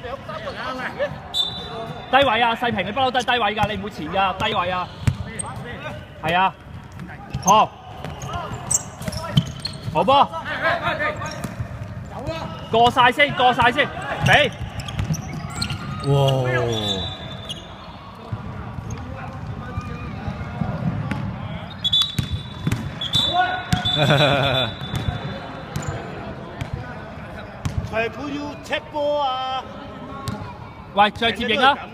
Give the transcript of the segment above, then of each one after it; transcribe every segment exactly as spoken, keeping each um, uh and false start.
低位啊，世平你不嬲都係低位㗎，你唔會前㗎，低位啊。係啊，好，好波，過晒先，過晒先，俾。 哇！ 裁判要踢波啊！ 喂，再接應啦！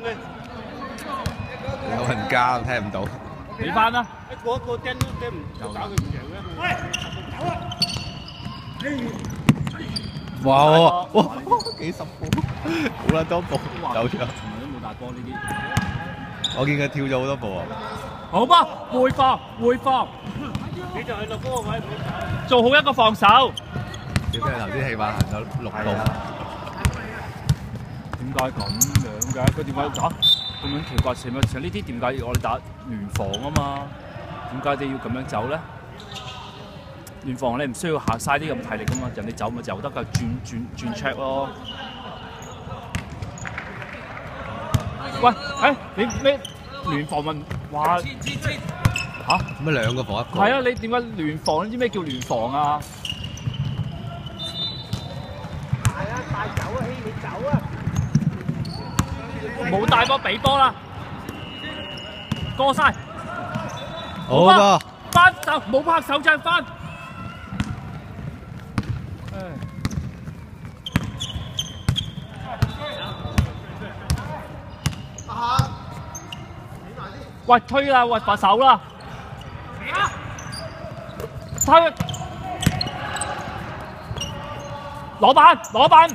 有人加聽唔到。 俾翻啦！ 一個一個釘都釘唔打佢唔贏嘅。喂，走啊！ 哇！哇！幾十步，好撚多步，走咗。 從來都冇大波呢啲。 我見佢跳咗好多步啊！ 好波，回防，回防。 你就係落嗰個位， 做好一個防守。 屌，跟住頭先起碼行咗六步。 點解咁樣嘅？佢點解要打咁樣奇怪？成日成呢啲點解要我哋打聯防啊嘛？點解你要咁樣走咧？聯防你唔需要下嘥啲咁體力噶嘛，人哋走咪走得㗎，轉轉轉 check 咯。喂，誒你咩聯防咪話嚇？ 乜兩個防一個？ 係啊，你點解聯防？你知咩叫聯防啊？ 係啊，帶走啊，希你走啊！ 冇大波俾波啦，過晒。 好噃， 翻手冇拍手就翻。喂，推啦，喂，罰手啦。推，攞板，攞板。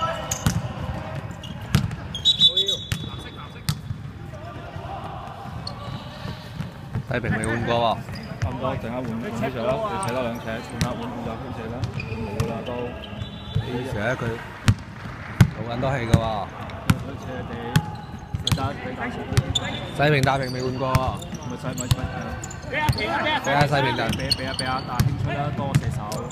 世平未換過喎。 差唔多，陣間換換飛啦，你扯多兩尺，換下換換就飛射啦，冇啦都。 飛射咧佢好撚多氣㗎喎。 扯地，打你打世平大平未換過喎。 咪使咪咪。 俾啊俾啊俾啊！ 俾阿世平就俾俾啊俾啊，大興出啦，多射手。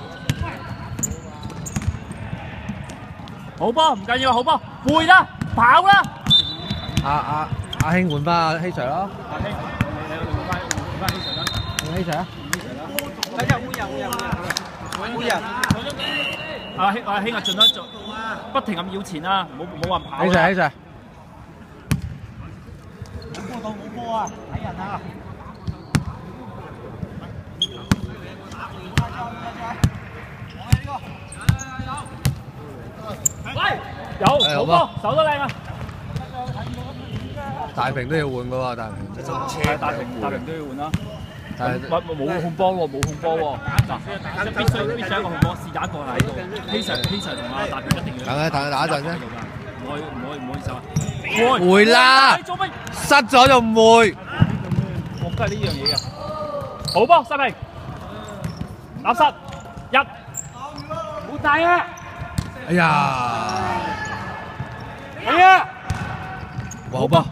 好波，唔緊要，好波，回啦，跑啦。 阿阿阿興換翻阿希 Sir 咯。 阿興，你你換翻換翻希 Sir 啦。 換希 Sir 啊？ 換人換人換人換人。 阿興阿興啊，盡量做，不停咁要錢啊，冇冇話跑。 希 Sir 希 Sir。 冇波到冇波啊！睇人啊！ 有好波，手都靚啊！ 大平都要換㗎喎，大平。 係大平大平都要換啦。 但係冇冇控波喎，冇控波喎。嗱，必須必須一個控波，是打一個喺度。希 Sir 希 Sir 同阿大平一定要。 等佢等佢打一陣啫。 唔可以唔可以唔可以走啊！回回啦！ 做乜？ 失咗就唔會。 我都係呢樣嘢嘅。好波，世平。垃圾一。好大啊！ 哎呀！ 係啊！ 好波。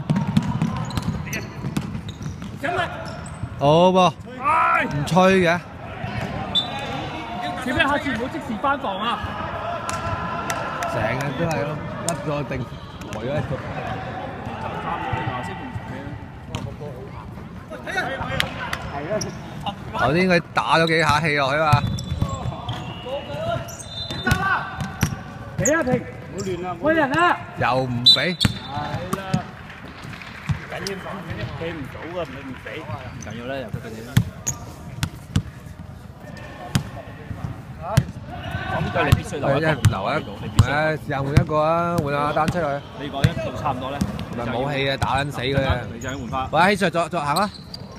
咁啊！ 好波。唔吹嘅。 小飛下次唔好即時翻防啊！ 成日都係咯，甩咗定圍咗一個。頭先佢打咗幾下氣落去嘛。 俾啊停！ 唔好亂啦！ 喂人啊！ 又唔俾。 係啦，緊要防佢啲企唔到啊，你唔俾。 唔緊要啦，由得佢哋啦。咁計你必須留一個， 留一，誒試下換一個啊，換下單出去。 你講一度差唔多咧， 唔係冇氣啊，打撚死佢啊！ 你就換翻。 喂，希 Sir 再再行啊！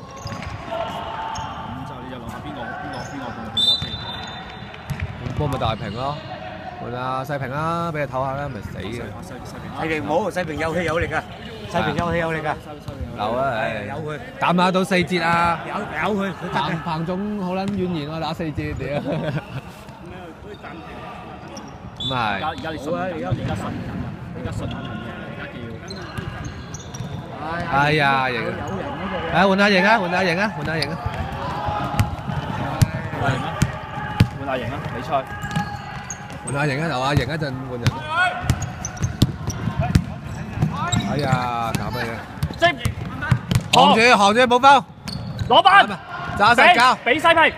咁就你就諗下邊個邊個邊個換換波先。 換波咪大平咯，換下細平啦，俾佢唞下啦，咪死嘅。 世平冇，世平有氣有力啊！世平有氣有力啊！ 留啊，唉， 有佢， 打唔打到四節啊？ 有有佢，佢得彭嘅。 彭總好撚怨言喎，打四節屌！咁係。 而家而家你信，而家而家信人啊！而家信下人嘅，而家叫。 哎呀，型啊！誒換下型啊，換下型啊，換下型啊！ 換下型啊！換下型啊！比賽。 換下型啊，留下型一陣換人。 哎呀，搞乜嘢？ 即行住行住冇包， 攞班， 揸實交， 俾西皮，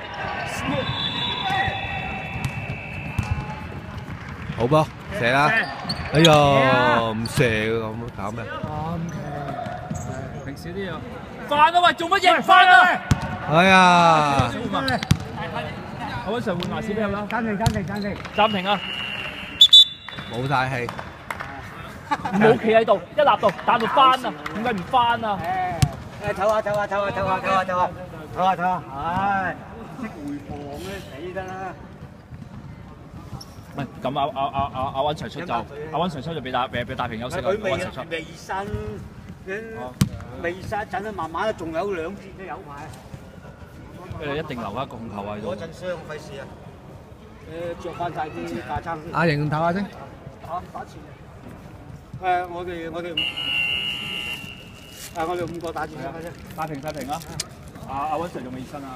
好波，射啦！哎呀，唔射咁搞咩？ 平少啲啊！翻啊喂，做乜嘢唔翻啊？ 哎呀！ 我揾常換牙齒俾佢啦。 暫停暫停暫停。 暫停啊！ 冇晒氣。 唔好企喺度，一立到打到翻啊！點解唔翻啊？ 誒，唞下唞下唞下唞下唞下唞下唞下唞下，唉，識回防咧死得啦！ 唔係咁阿阿阿阿阿温長出就阿温長出就俾大俾俾大平休息啊！ 佢未温長出未伸，未伸一陣啊，慢慢仲有兩節都有排。 佢哋一定留一個控球喺度。 嗰陣傷費事啊！誒，着翻晒啲架撐先。 阿瑩唞下先。 打打前。誒，我哋我哋。誒，我哋五個打住先， 打平打平啊！阿阿温 Sir 仲未熱身啊！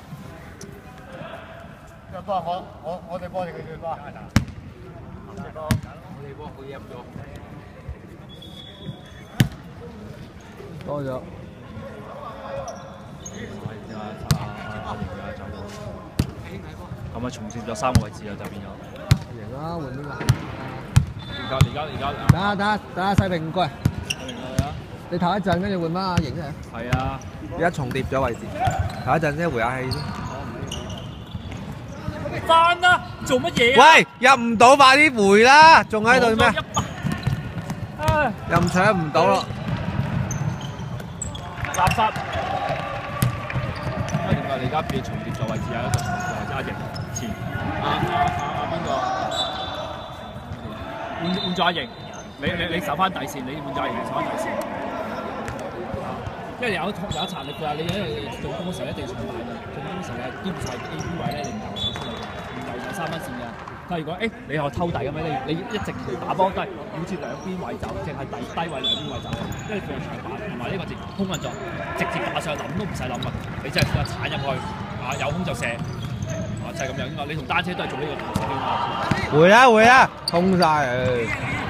幫我我我哋幫你佢哋幫。我哋幫佢入咗。 多咗。 咁啊，重接咗三個位置啊，就變咗。 贏啦，換呢個。 而家而家而家。 等下等下等下，細平唔該。你唞一陣，跟住換翻阿瑩啊。 係啊， 而家重疊咗位置，唞一陣先回下氣先。 翻啦！做乜嘢啊？ 喂，入唔到，快啲回啦！仲喺度咩？ 唉， 又唔搶唔到咯。 垃圾。啊，點解你而家變重疊咗位置啊？一個重疊位置阿瑩前，阿阿阿阿邊個？換換咗阿瑩，你你你守翻底線，你換咗阿瑩守翻底線。因為有有一殘力㗎，你因為做攻嘅時候一定要長大嘅，做攻嘅時候你兼晒 A B 位咧，你唔夠手先，唔夠有三分線㗎。但係如果誒你又偷底咁樣，你你一直打波都係好似兩邊位走，淨係低低位兩邊位走，因為佢有長板同埋呢個直空運作，直接打上去諗都唔使諗啊！你真係負責鏟入去，啊有空就射，啊就係咁樣㗎嘛。你同單車都係做呢個動作㗎嘛。 回啦回啦，空晒誒！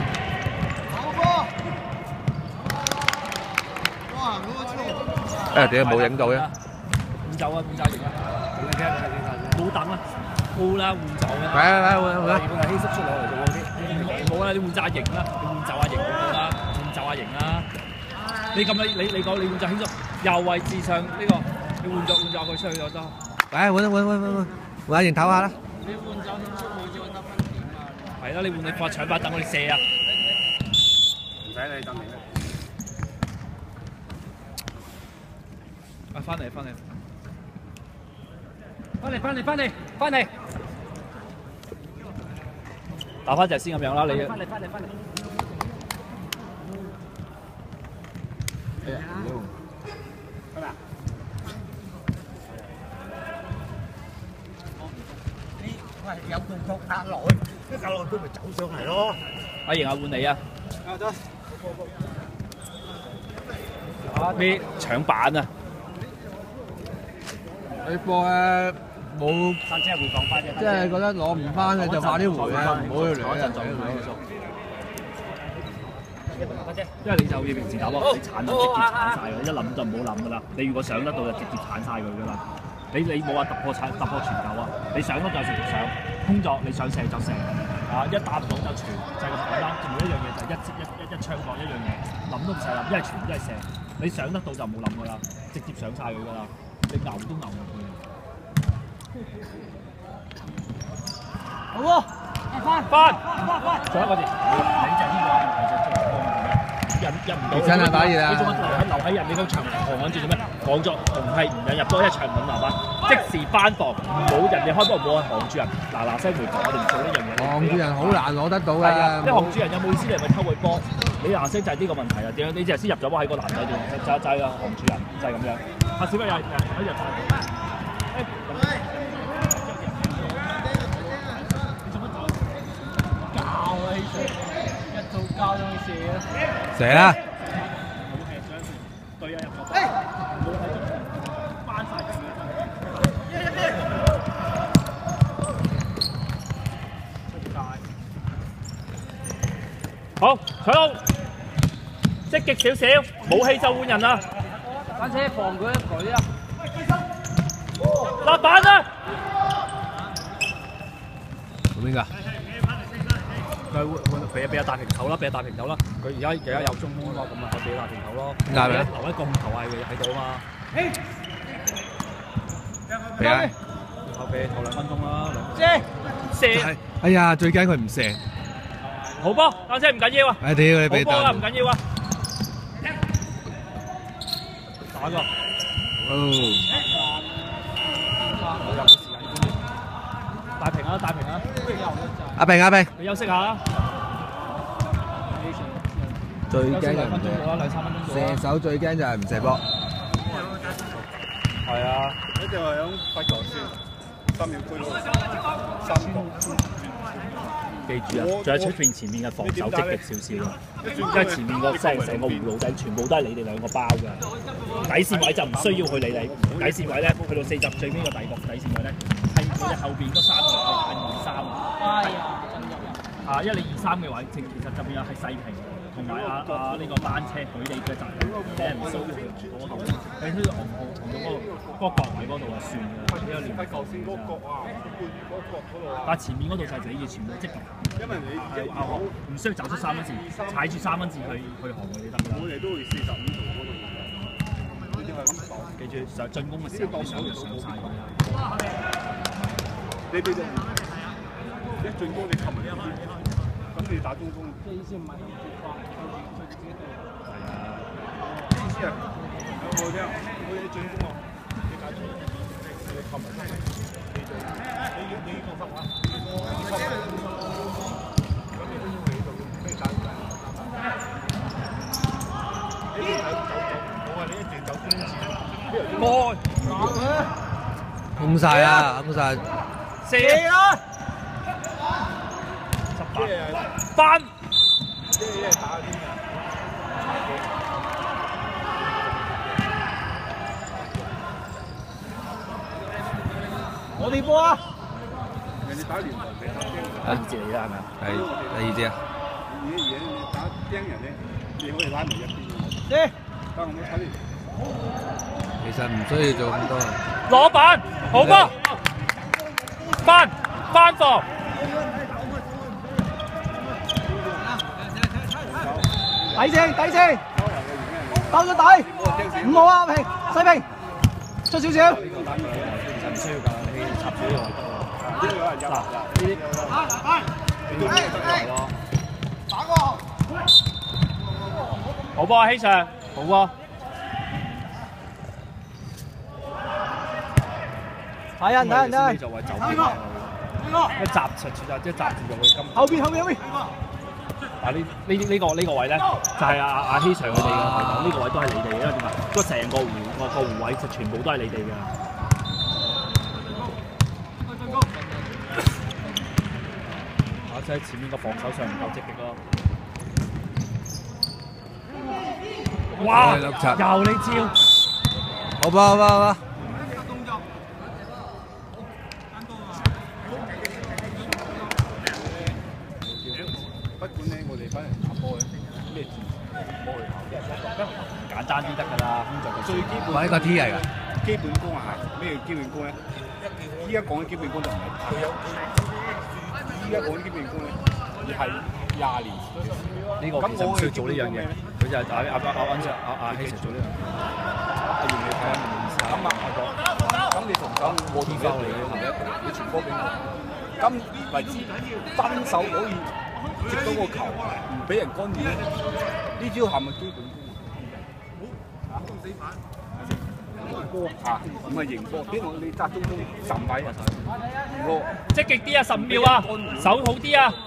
誒點解冇影到嘅？ 換走啊！換走型啊！冇等啊！冇啦，換走啦！ 係啊係啊換換啦！ 係希叔出嚟嚟做嗰啲，冇啦！你換走阿型啦，你換走阿型好啦，換走阿型啦！你咁樣你你講你換走希叔，右位置上呢個，你換咗換咗佢出去就得。 誒換啦換換換換，換阿型唞下啦。 你換走希叔冇咗得分點啊！ 係啦，你換你發搶把等我哋射啊！ 唔使你等你啦。 啊！翻嚟翻嚟，翻嚟翻嚟翻嚟翻嚟，打翻隻先咁樣啦，你。翻嚟翻嚟翻嚟。係啊。係咪啊？ 喂，有動作壓落去，一壓落去佢咪走上嚟咯。 阿瑩啊，換你啊！ 啊得。 咩搶板啊？ 你波咧冇， 單車回放翻啫。 即係覺得攞唔翻嘅就快啲回啊，唔好去兩陣就唔好。 因為你就好似平時打波，你鏟就直接鏟晒㗎，一諗就唔好諗㗎啦。你如果上得到就直接鏟晒佢㗎啦。你你冇話突破鏟突破傳球啊，你上得就直接上，空咗你想射就射，啊一打唔到就傳，就係咁簡單。仲有一樣嘢就係一一一一槍角一樣嘢，諗都唔使諗，一係傳一係射。你上得到就冇諗㗎啦，直接上晒佢㗎啦。你牛都牛入去。好喎，翻翻翻翻，仲有一個字，你就係呢個問題就最多嘅咩？入入唔到。 真係打熱啊！ 你做乜留喺留喺人哋嗰場防緊住做咩？防咗防係唔引入多一場唔留翻，即時翻防，冇人哋開波冇人防住人，嗱嗱聲回防，我哋唔做呢樣嘢。 防住人好難攞得到㗎。 你防住人有冇意思？你係咪偷佢波？你嗱聲就係呢個問題啦。點樣？你只係先入咗波喺個籃底度，就就係啊防住人，就係咁樣。阿小朋友又喺入曬。 射啦！ 對啊，入球。冇喺中場翻曬佢。出界。好，搶到。 積極少少，冇氣就換人啦。 單車防佢一舉啊！ 立板啊！ 做邊㗎？ 佢換換俾俾阿大平頭啦，俾阿大平頭啦。佢而家而家有中鋒咯，咁啊，我俾大平頭咯。 點解咧？ 留一個控球係喺度啊嘛。 俾啊！ 後備頭兩分鐘啦，兩射。 哎呀，最驚佢唔射。 好波，單車唔緊要啊。 哎屌你俾好波啦， 彈！ 唔緊要啊。打個。 哦， 我有冇時間觀念？大平啊，大平啊！ 阿平阿平， 你休息下啦。 最驚人兩分鐘到啦，兩三分鐘到啦。 射手最驚就係唔射波。 係啊。 一定係響發球線，三秒區攞三個。 記住啊，仲有出邊前面嘅防守積極少少，因為前面個成成個葫蘆仔全部都係你哋兩個包嘅，底線位就唔需要去理你，底線位咧去到四十最尾個底角底線位咧係你哋後邊嗰三個係二三啊，因為你二三嘅位，其實就變咗係細平同埋阿阿呢個單車佢哋嘅責任，你係唔需要去嗰度，你需要紅紅紅到嗰個嗰個角位嗰度就算㗎啦，呢個連球線嗰個角啊，半嗰個角嗰度啊。 但前面嗰度就係你要全部積極。 因為你係啱學，唔需要走出三分線，踩住三分線去去行佢哋得㗎啦。 我哋都會四十五度嗰度，你哋係咁講。 記住上進攻嘅時候，啲手就上晒佢。 你哋就一進攻你擒埋一邊，咁你打中鋒。 這意思唔係咁絕化，佢自己對。 係啊，意思係有冇聽？我哋進攻啊，你打中鋒，你擒埋一邊，你就你你放心啊，你放心。 開， 空晒啦，空晒。 射啦！十八，翻。 我哋波啊！ 人哋打聯盟，你打釘人。 第二節嚟啦，係咪啊？ 係第二隻啊！ 而家而家你打釘人咧，你可以拉埋一邊。 先， 但係我睇你。 其實唔需要做咁多。 攞板，好波，翻翻防。 底線底線，兜咗底，五號啊平，細平，出少少。 其實唔需要㗎，你插住呢個位得啦。嗱，呢啲呢啲咪咯。打個好波啊，希尚，好波。 睇人睇人睇人， 就話走邊一集實住就即係閘住就會金。 後邊後邊後邊。 啊！呢呢呢個呢個位咧，就係阿阿希常佢哋嘅位檔，呢個位都係你哋嘅，因為點解？個成個弧個個弧位就全部都係你哋嘅。啊！即係前面個防守上唔夠積極咯。哇！又呢招， 好吧好吧好吧。 不管咧，我哋班人打波咧，咩字波去考， 簡單啲得㗎啦，工作最基本。 哇！呢個 T 嚟㗎。 基本功啊，咩叫基本功咧？依家講嘅基本功就唔係佢有，依家講嘅基本功咧，而係廿年前。 呢個其實唔需要做呢樣嘢，佢就係阿阿阿阿阿阿希常做呢樣嘢。阿袁你睇下明唔明意思啊？ 咁啊，我講，咁你同手我同手嚟嘅，同你一隊，你傳波俾我。今為止，單手可以接到個球，唔俾人干擾，呢招係咪基本功啊？波啊，唔係贏波，俾我你扎中鋒十米啊！我積極啲啊，十五秒啊，手好啲啊！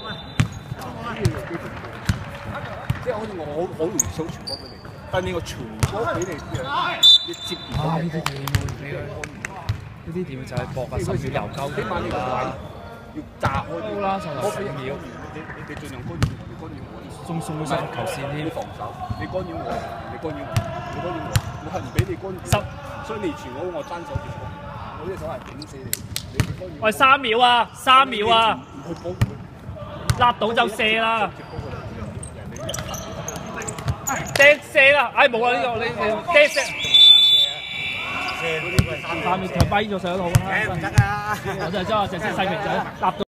即係好似我好好容易想傳波俾你，但係我傳波俾你，你接唔到。 呢啲點會？呢啲點就係搏啊，十秒油鳩起碼呢個位要炸開啲啦，仲有十秒。 你你你盡量干擾，你干擾我。 仲送上球線添。 你防守，你干擾我，你干擾我，你干擾我，我係唔俾你干擾。 十， 所以你傳我，我單手接波，我呢手係頂死你，你你干擾。 喂，三秒啊，三秒啊， 唔去保佢， 揦到就射啦。 接波佢哋，人哋一掟射啦！唉冇啦呢個你你掟射。下面強跛咗上好啦。 誒唔得啊！ 我真係真係石石細明仔搭到。